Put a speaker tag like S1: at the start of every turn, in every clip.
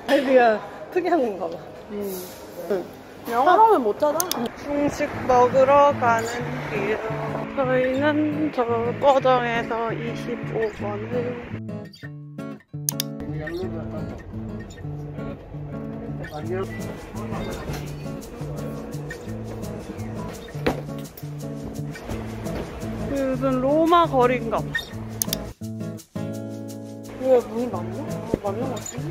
S1: 갈비가 특이한 건가 봐.
S2: 영어로는 못 찾아.
S1: 중식 먹으러 가는 길. 저희는 저 거정에서 25번을. 무슨 로마 거리인가 봐.
S2: 왜 문이 맞나? 맞는 것 같은데?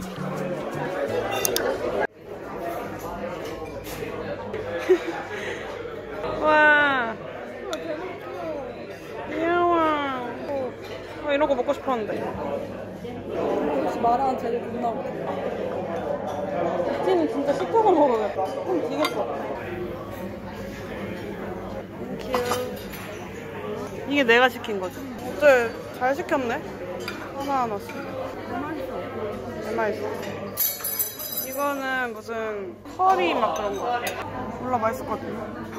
S1: 와. 귀여워. 이런 거 먹고 싶었는데.
S2: 혹시 말하는 재료 존나 웃겨. 찌는 진짜 시켜서 먹어야겠다. 좀 지겠어.
S1: 이게 내가 시킨 거지. 어째 잘 시켰네? 하나하나씩. 맛있어. 이거는 무슨 커리 막 그런 거. 몰라, 맛있을 것 같아.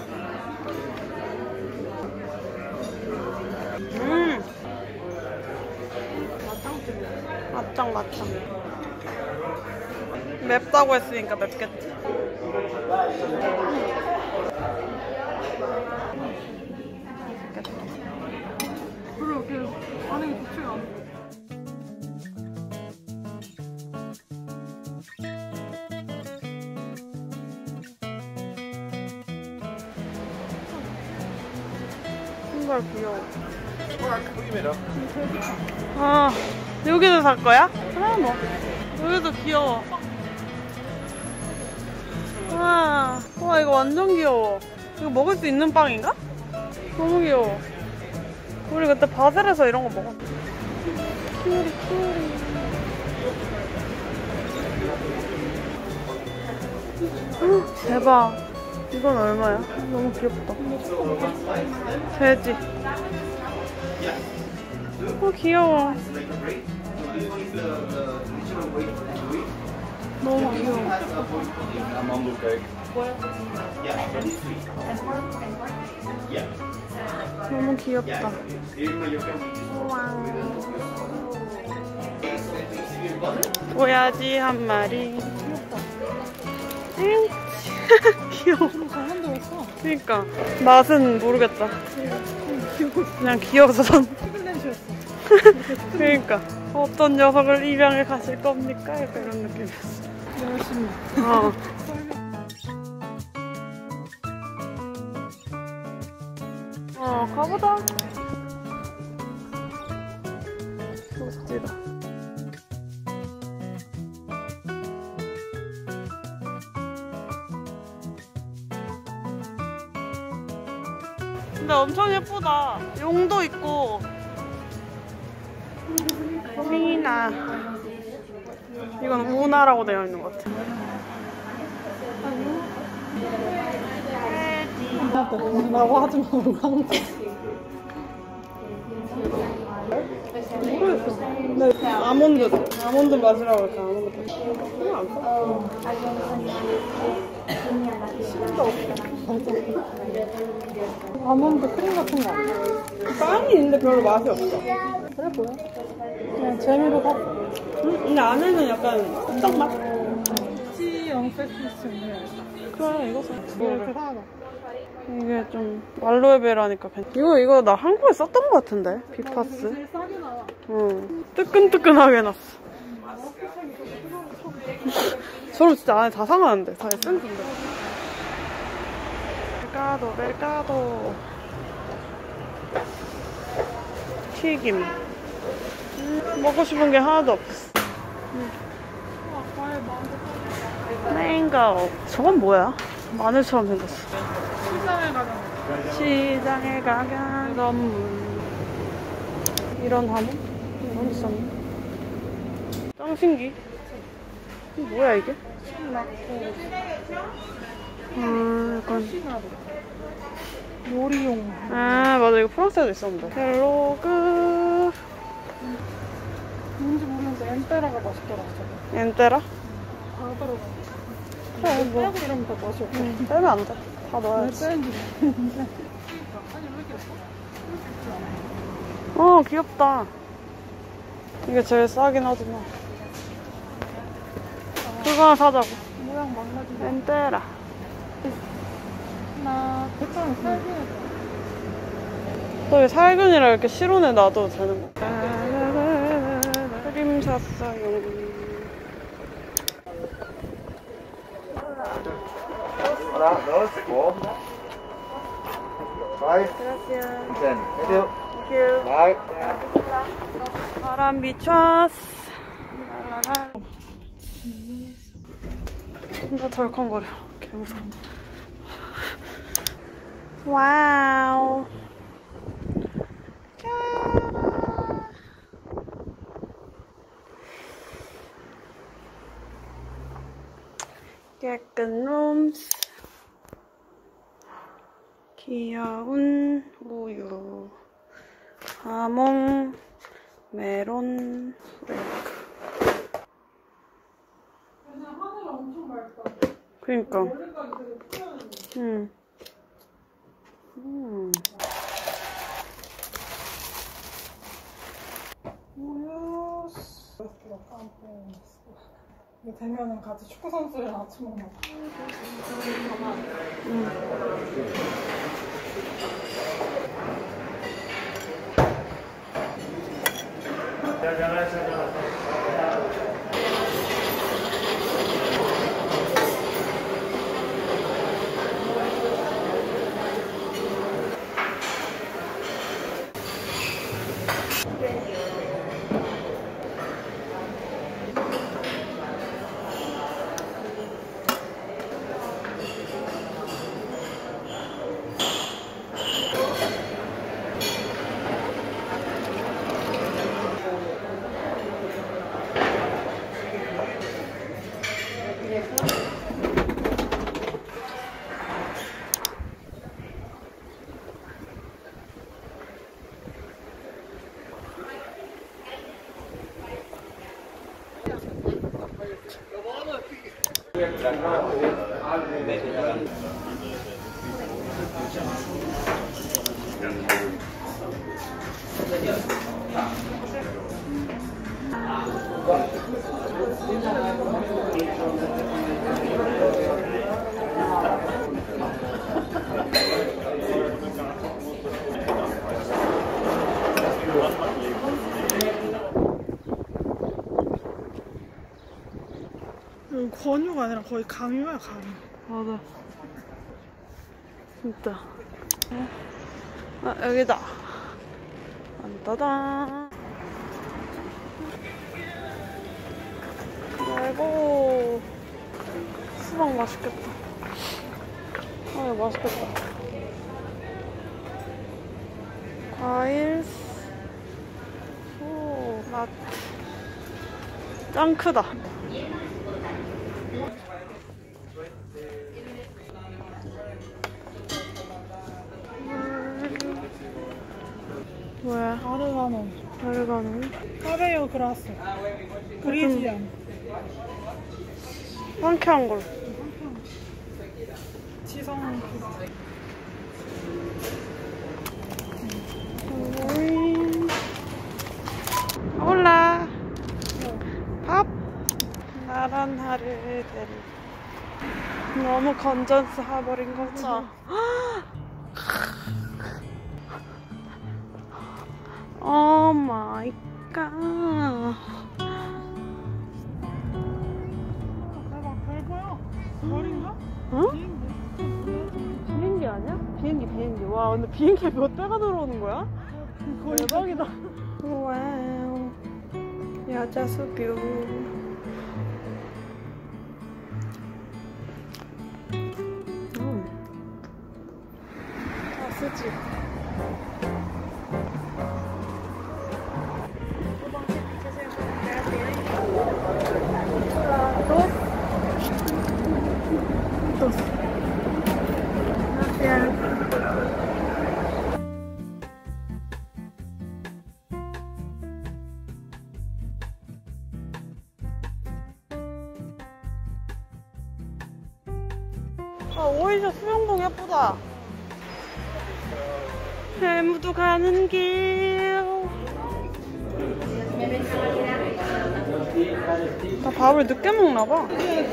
S1: 맛짱. 맵다고 했으니까 맵겠지.
S2: 별로 이렇게 반응이 좋지가 않아.
S1: 신발 귀여워. 아, 여기도 살 거야?
S2: 그래 뭐.
S1: 여기도 귀여워. 와, 이거 완전 귀여워. 이거 먹을 수 있는 빵인가? 너무 귀여워. 우리 그때 바셀에서 이런 거 먹었어. 키우리. 대박. 이건 얼마야? 너무 귀엽다. 돼지. 귀여워. 너무 귀여워. 너무 귀엽다. 도야지 한 마리. 귀여워.
S2: 잘한다 했어.
S1: 그니까 맛은 모르겠다. 그냥 귀여워서 전. 그러니까 어떤 녀석을 입양해 가실 겁니까? 약간 이런 느낌이었어.
S2: 열심히.
S1: 가보자. 멋지다. 근데 엄청 예쁘다. 용도 있고. 미나. 이건 우나라고 되어 있는 것 같아.
S2: 라고 하지 마. 모르겠어.
S1: 근데 아몬드 맛이라고 할까? 아몬드 맛. 그냥 안 사.
S2: 시간도 없어. 아몬드 크림 같은 거 아니야?
S1: 빵이 있는데 별로 맛이 없어.
S2: 그래 보여. 그냥 재미로 샀어.
S1: 근데 안에는 약간 흑떡 맛?
S2: C형 패티스인데.
S1: 그래, 이거 사.
S2: 이렇게 사놔.
S1: 이게 좀 알로에베라니까 괜찮아. 이거 나 한국에 썼던 것 같은데? 비파스.
S2: 제일 싸게 나와.
S1: 응. 뜨끈뜨끈하게 해놨어. 저럼 진짜 안에 다 상하는데. 다 에센스인데. 멜가도. 튀김. 먹고 싶은 게 하나도 없어. 맹고. 저건 뭐야? 마늘처럼 생겼어. 시장에 가면 선물. 이런 한우? 어디 있었나? 짱 신기. 이게 뭐야 이게? 약간
S2: 요리용.
S1: 아 맞아, 이거 프랑스에도 있었는데. 헬로그.
S2: 뭔지 모르겠는데 엔테라가 맛있더라.
S1: 엔테라?
S2: 다 들어가.
S1: 그래 뭐
S2: 빼고 이러면 더 맛이 없어.
S1: 빼면 안 돼. 다 넣어야지.
S2: 왜 빼는지 모르겠는데. 아니 왜 이렇게 예뻐?
S1: 귀엽다. 이게 제일 싸긴 하지만. 그거 하나 사자고.
S2: 모양 망가지고.
S1: 엔테라.
S2: 나 백화점 살기는
S1: 또 살균이라 이렇게 실온에 놔둬도 되는 거. 크림 샀어요.
S3: Hola, dos, Bye. Ten. Thank you. Bye.
S1: 바람 미쳤어. 나 덜컹거려. 개무서워. 와우. 깨끗 룸스. 귀여운 우유. 하몽. 메론. 브레이크.
S2: 그냥 하늘이 엄청 맑다.
S1: 그니까.
S2: 머리까지 되게 푸른데.
S1: 응.
S2: 우유. 이게 되면은 같이 축구 선수를 아침 먹나 봐. 여기 권유가 아니라 거의 강유야, 강유.
S1: 맞아. 진짜. 아, 여기다. 안따단. 아이고. 수박 맛있겠다. 아, 맛있겠다. 과일. 오, 맛. 짱 크다. 뭐야?
S2: 아르가노.
S1: 오레가노?
S2: 카베요 그라스. 그리지안.
S1: 상쾌한 걸로.
S2: 지성.
S1: 올라. 밥. 나란 하루를 너무 건전스 해버린 거지. 오 마이 갓.
S2: 대박, 별 보여. 별인가?
S1: 어?
S2: 비행기.
S1: 비행기 아니야? 비행기. 와, 근데 비행기에 몇 대가 들어오는 거야?
S2: 거의
S1: 대박이다. 와우. 야자수 뷰. 다 쓰지. 아, 오이셔 수영복 예쁘다. 해무도 가는 길. 나 밥을 늦게 먹나 봐.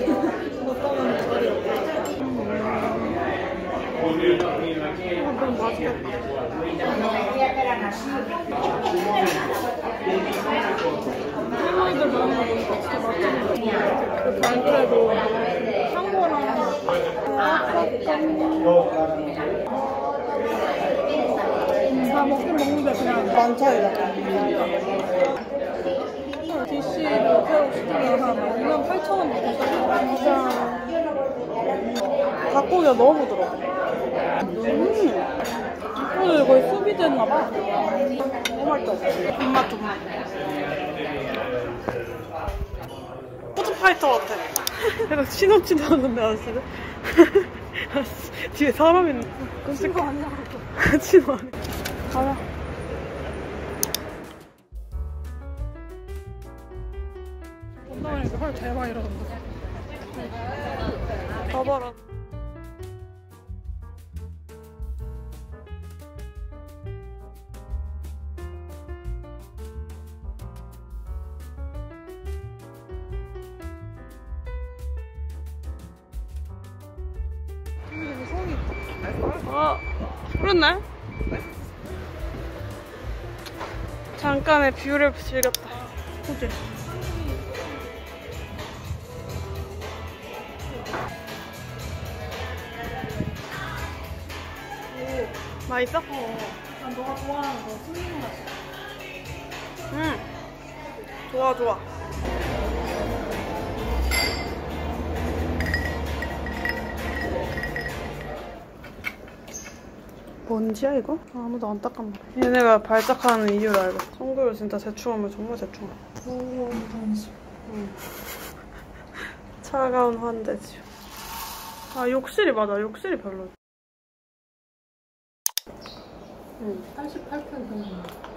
S2: 너무 맛있겠다. 할머니들 먹는 거 보니까 진짜 맛있는데. 안 그래도 한거랑 다 먹긴 먹는데 그냥
S1: 만 차이다.
S2: DC 새로 시키면 한 28,000원 먹고
S1: 진짜 닭고기가 너무 부드러워.
S2: 오늘 거의 수비됐나봐.
S1: 너무 맛있어. 존맛. 푸드파이터 같아. 내가 신혼치도 하는데 아저씨들. 뒤에 사람 있네.
S2: 그거 아니야.
S1: 치도 안 해. 가자.
S2: 온다니까 헐 대박 이러던데.
S1: 봐봐라.
S2: 여기 성이 있다.
S1: 아, 그렇네. 잠깐의 뷰를 즐겼다.
S2: 그치?
S1: 맛있어?
S2: 난 너가 좋아하는 거 스님 맛.
S1: 좋아. 뭔지야 이거? 아무도 안 닦았나 봐. 얘네가 발작하는 이유를 알고. 성교를 진짜 대충하면 정말 대충해.
S2: 너무 단수.
S1: 차가운 환대지. 아, 욕실이 맞아. 욕실이 별로.
S2: 88편 정도.